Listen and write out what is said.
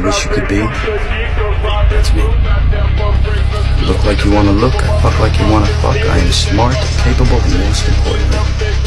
you wish you could be? That's me. You look like you wanna look, I fuck like you wanna fuck. I am smart, capable, and most importantly,